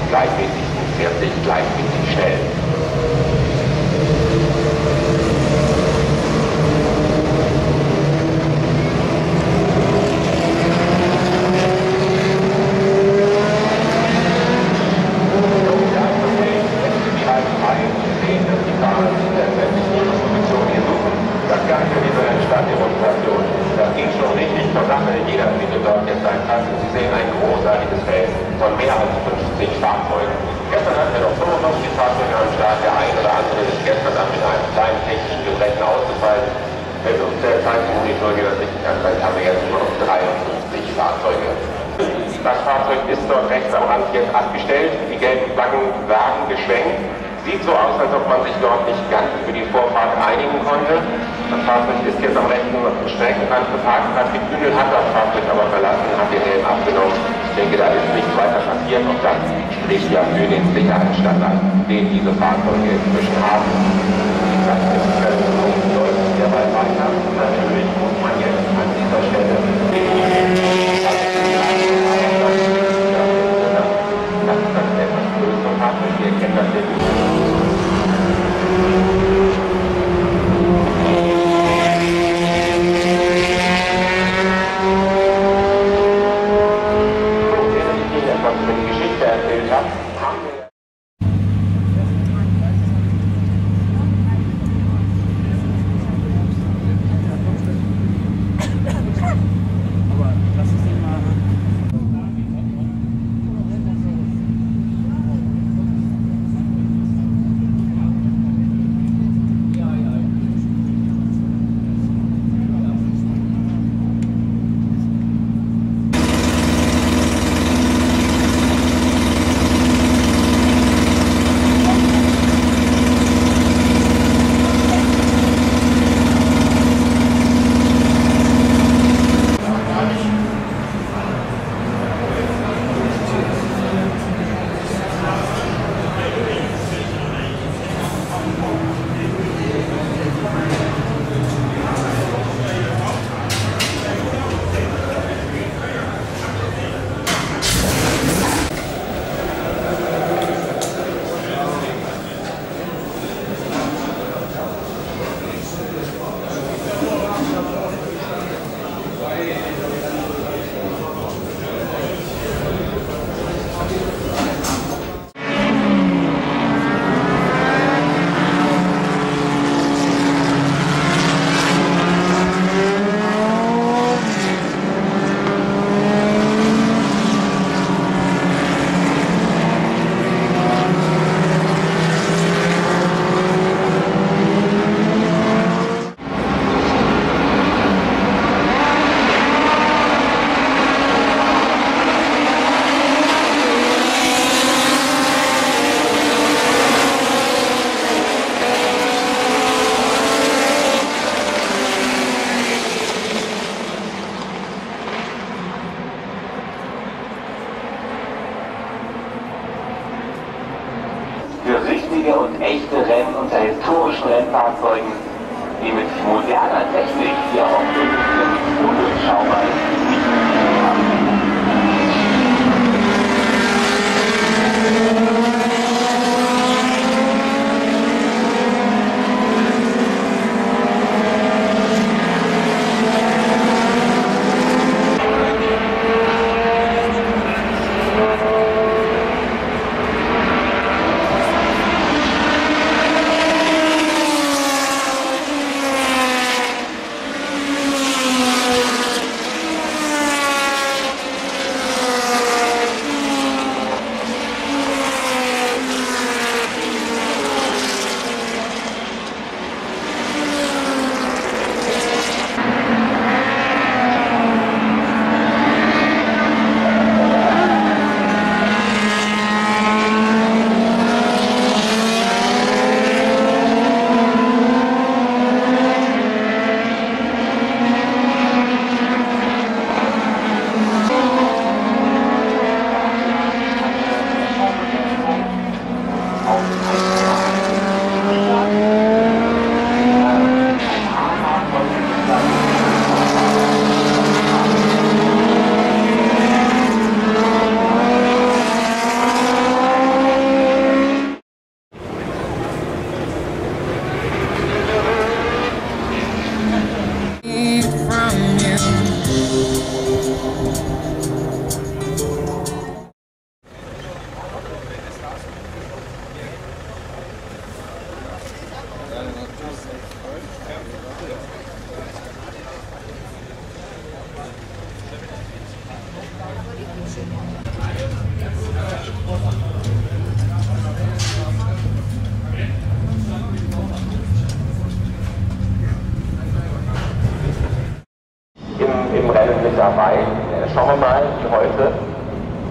gleichmäßig und fährt sich gleichmäßig schnell. Jeder findet dort jetzt einen Platz. Sie sehen ein großartiges Feld von mehr als 50 Fahrzeugen. Gestern hatten wir noch 55 Fahrzeuge am Start. Der ein oder andere ist gestern dann mit einem kleinen technischen Gebrechen ausgefallen. Wenn uns der Zeitmonitor hier das richtig anzeigt, haben wir jetzt nur noch 53 Fahrzeuge. Das Fahrzeug ist dort rechts am Rand jetzt abgestellt. Die gelben Flaggen werden geschwenkt. Sieht so aus, als ob man sich dort nicht ganz für die Vorfahrt einigen konnte. Das Fahrzeug ist jetzt am rechten Streckenrand geparkt, hat die Bühne, hat das Fahrzeug aber verlassen, hat den Helm abgenommen. Ich denke, da ist nichts weiter passiert und das spricht ja für den Sicherheitsstandard, den diese Fahrzeuge inzwischen haben. Das ist läuft derweil weiter. Natürlich muss man jetzt an dieser Stelle das ist das etwas größere Fahrzeug, wir kennen das jetzt nicht. Und echte Rennen unter historischen Rennfahrzeugen, die mit moderner Technik hier auf dem Studienschauer nicht mehr haben.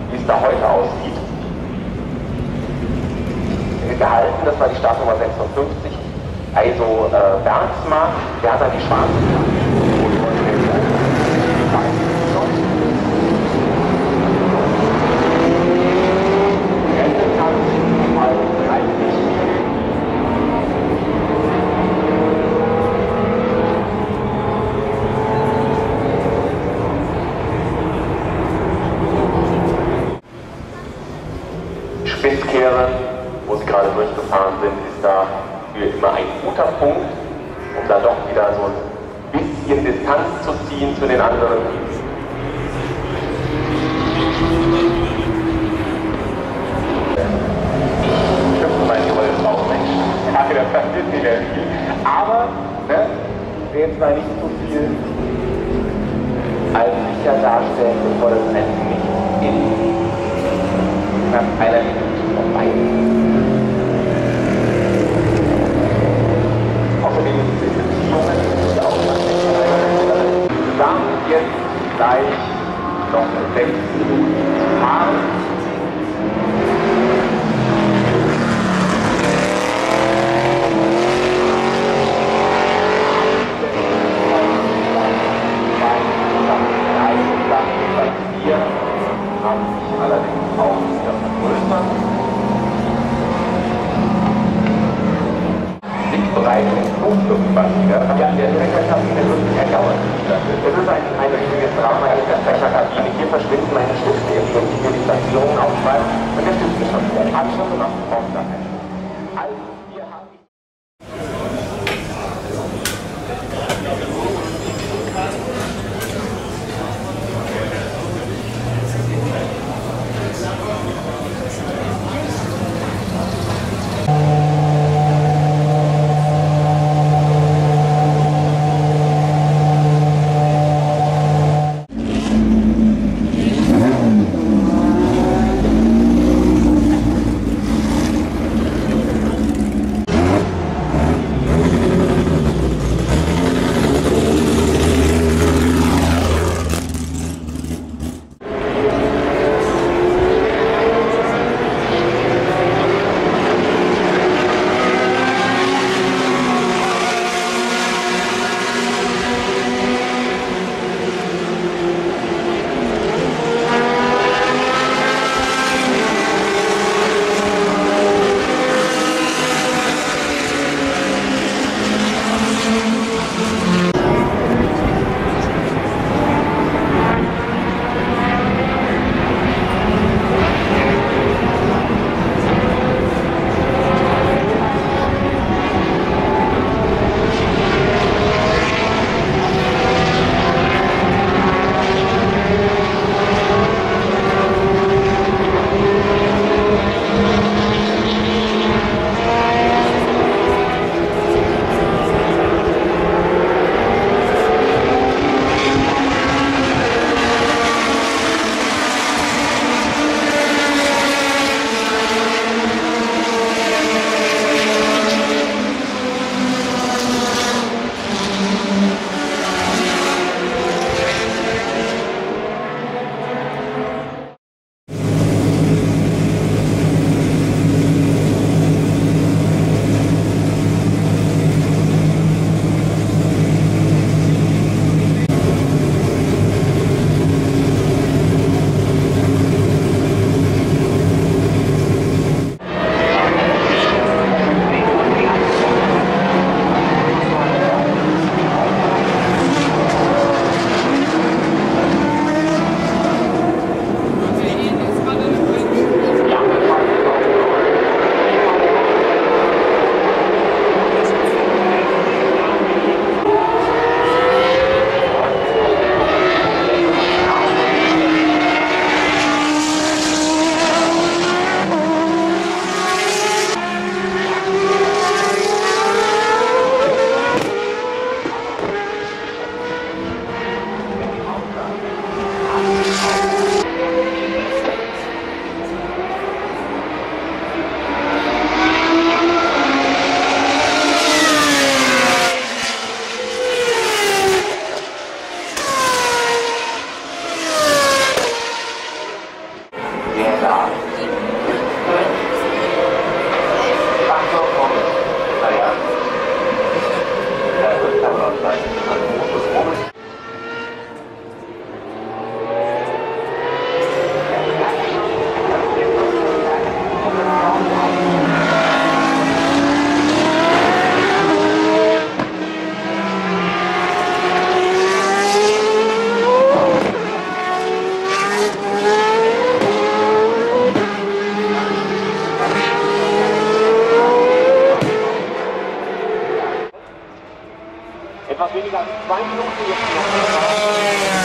wie es da heute aussieht. Gehalten, das war die Startnummer 56, also Bergsmark, der hat dann die schwarze Spitzkehre, wo sie gerade durchgefahren sind, ist da für immer ein guter Punkt, um da doch wieder so ein bisschen Distanz zu ziehen zu den anderen. Stimmt mal die Rollen drauf, Mensch. Ja, das passiert nicht mehr viel. Aber, ne, jetzt mal nicht zu viel als sicher darstellen, bevor das Rennen nicht in knapp einer Minute vorbei ist. Außerdem sind die Jungen, die auch zusammen jetzt gleich noch 6 Minuten fahren. Haben sich allerdings auch wieder vergrößert. Nicht bereit in Flugluftmaschine. Ja, der Trägerkabine wirklich ergauert. Das ist ein richtiges Drama in der Trägerkabine. Hier verschwinden meine Stifte, jetzt will ich mir die Platzierungen aufschreiben und der Stift ist schon wieder. Habe ich schon gemacht, braucht gar keinen. Also, wir haben 2 Minuten jetzt noch.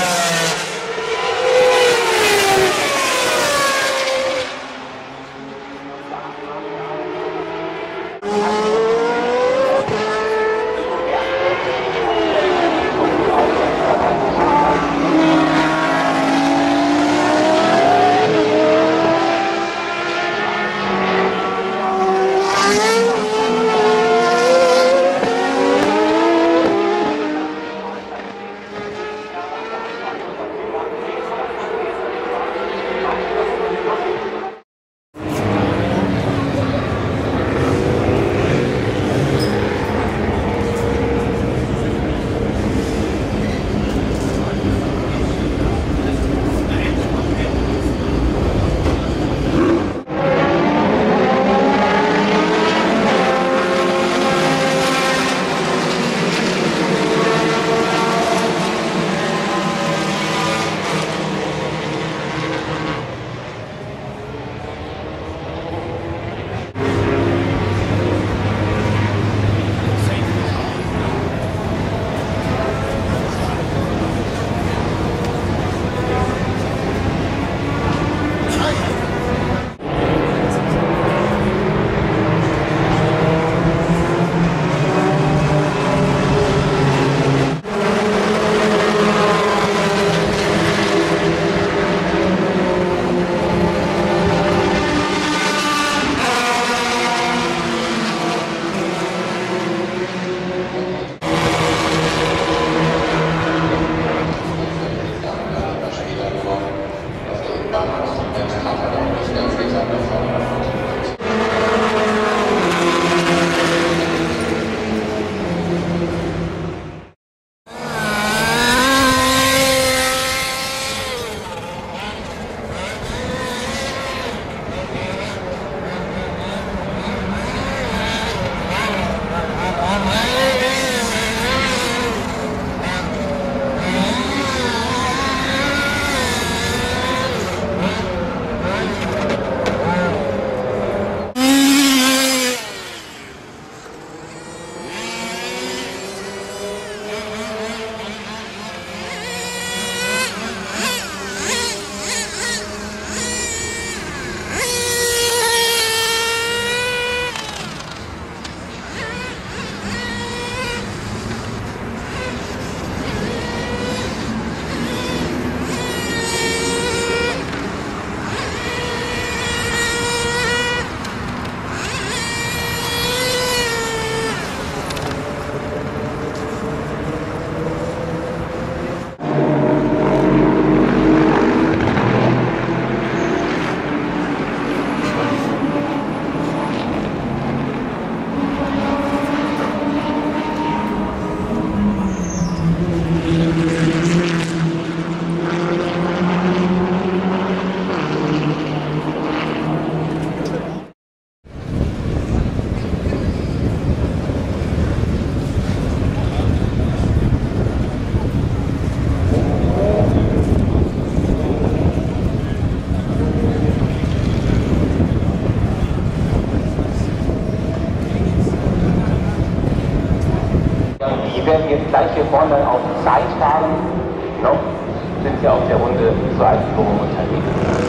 Die werden jetzt gleich hier vorne auf Zeit fahren. Noch sind wir auf der Runde zur Einführung unterwegs.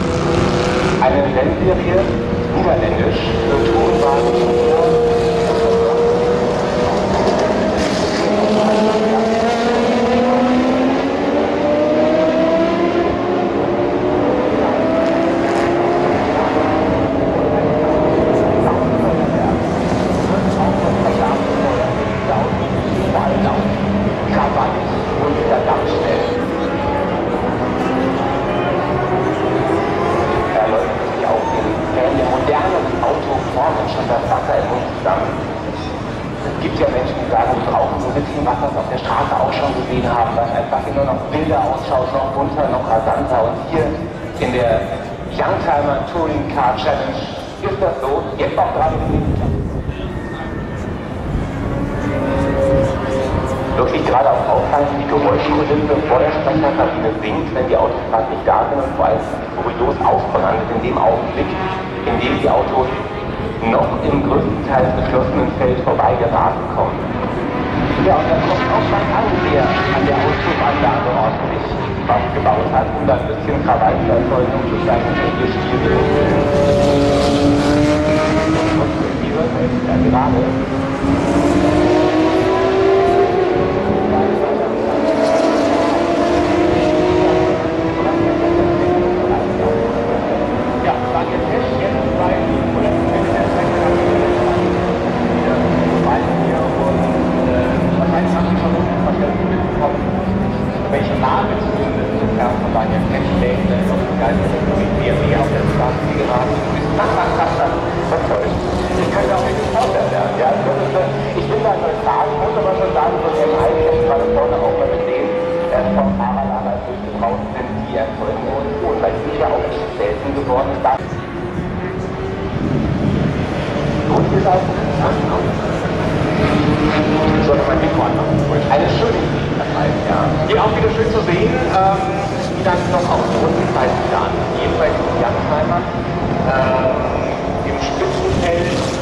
Eine Rennserie, niederländisch, für Tourenwagen. Es gibt ja Menschen, die sagen, wir brauchen so ein bisschen was, was wir auf der Straße auch schon gesehen haben, was einfach immer noch wilder ausschaut, noch bunter, noch rasanter. Und hier in der Youngtimer Touring Car Challenge ist das so. Jetzt auch gerade wirklich gerade auch auffallend, wie die Geräuschkulisse vor der Sprecherkabine singt, wenn die Autos gerade nicht da sind und vor allem kurios ausfordern in dem Augenblick, in dem die Autos noch im größtenteils geschlossenen Feld vorbeigeraten kommen. Ja, und dann kommt auch mein Angeher an der Auspuffanlage ordentlich was gebaut hat, um dann ein bisschen Krawall zu erzeugen, um zu zeigen, dass wir spielen. Die hört man jetzt ja gerade. Ja, dann jetzt bei wahrscheinlich haben Sie schon etwas mitbekommen, welche Name zumindest zum Herrn von Daniel Ketchling, der ist auf dem Geist der BMW auf der Straße geraten ist. Was toll. Ich könnte auch nicht Sportler werden. Ja? Ich bin da neutral, muss aber schon sagen, so im Heimchen, gerade vorne auch mal mit denen, vom Fahrerlager durchgebraut sind, die erzeugen uns und weil die ja auch echt selten geworden ist. Gut gesagt, sollte man Mikro anmachen. Eine schöne Idee, das heißt, ja. Hier auch wieder schön zu sehen, wie dann noch auch die Rundenzeiten planen. Jedenfalls die Youngtimer im Spitzenfeld.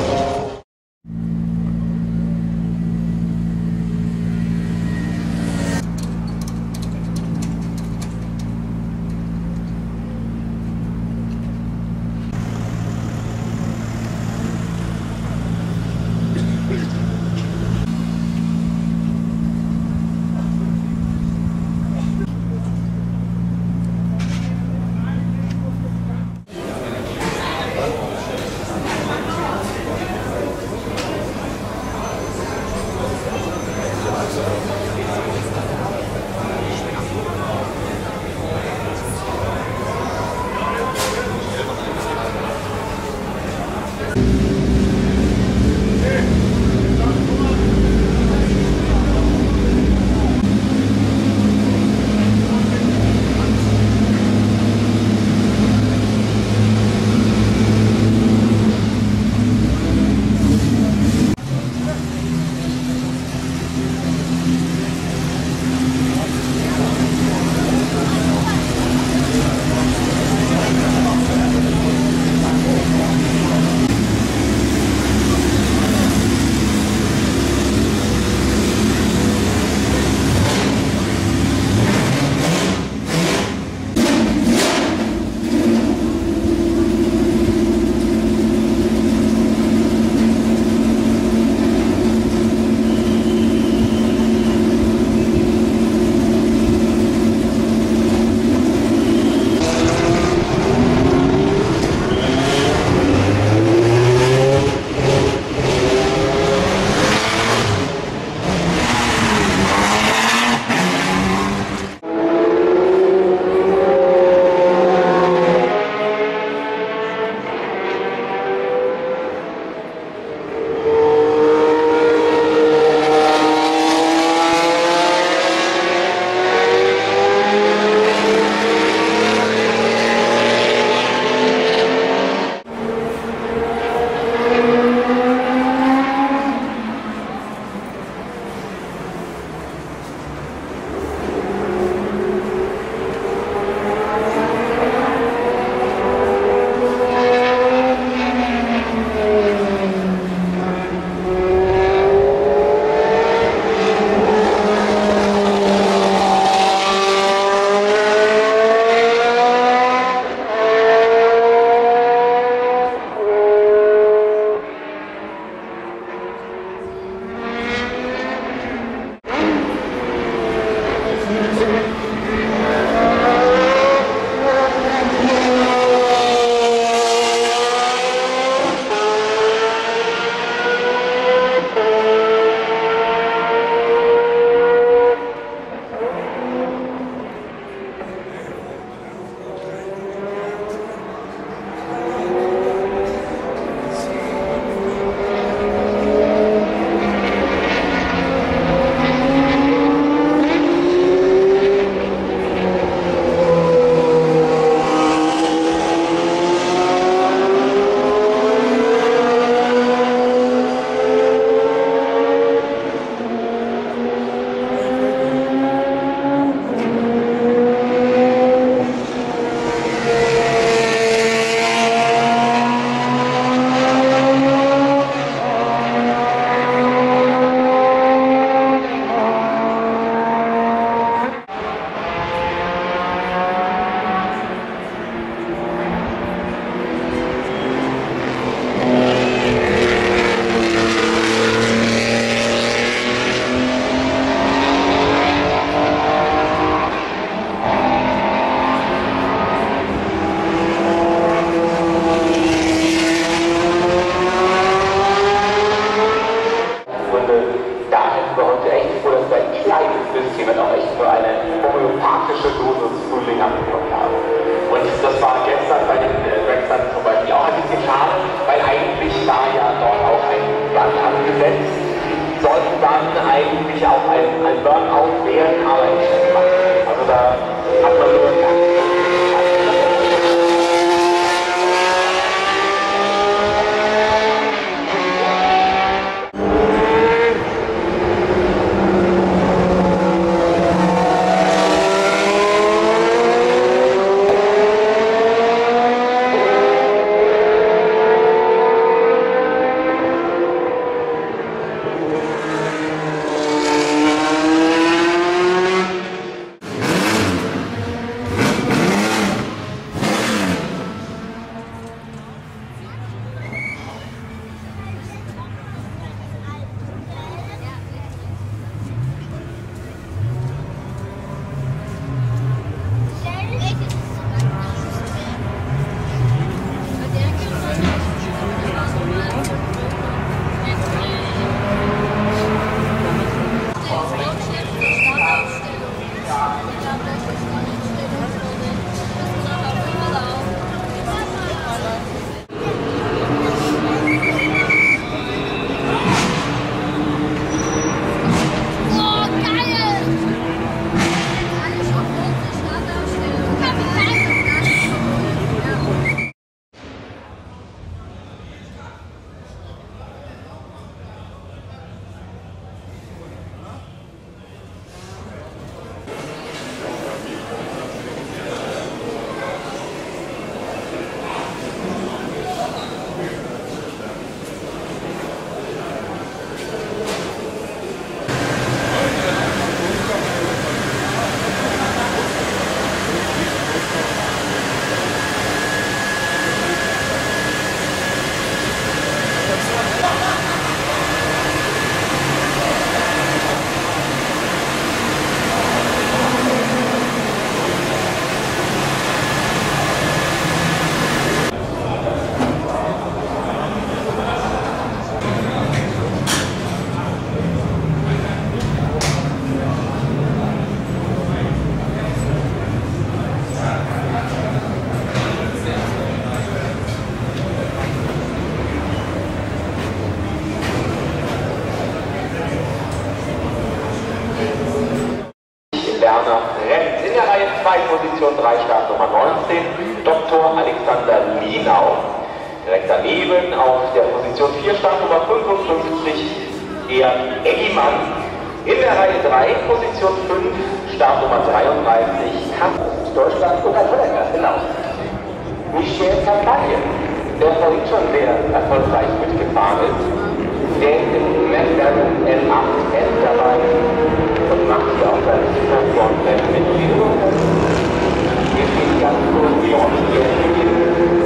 Linau. Direkt daneben auf der Position 4 Startnummer 55 Erik Eggimann. In der Reihe 3, Position 5, Startnummer 33, Deutschland und Holländer, genau. Michel Kampagne, der vorhin schon sehr erfolgreich mitgefahren ist, der ist im McLaren L8S dabei und macht hier auch sein Superfront-Rennen mit. Hier steht ganz kurz die offizielle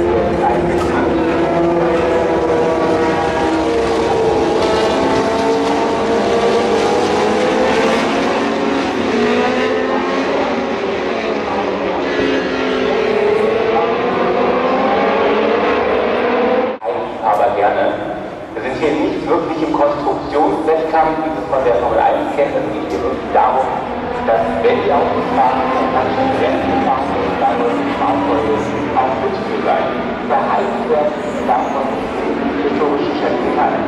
wirklich im Konstruktionswettkampf, wie es von der Formel 1 kennt. Es geht hier wirklich darum, dass wenn die Autos fahren, dann schon Rennen fahren und dann die Fahrzeuge auch fit zu sein. Verhalten werden davon historische Schätze teilen.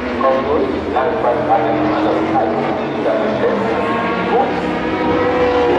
Kommt durch, langfristig an den anderen Zeitpunkt, die da beschäftigt. Gut.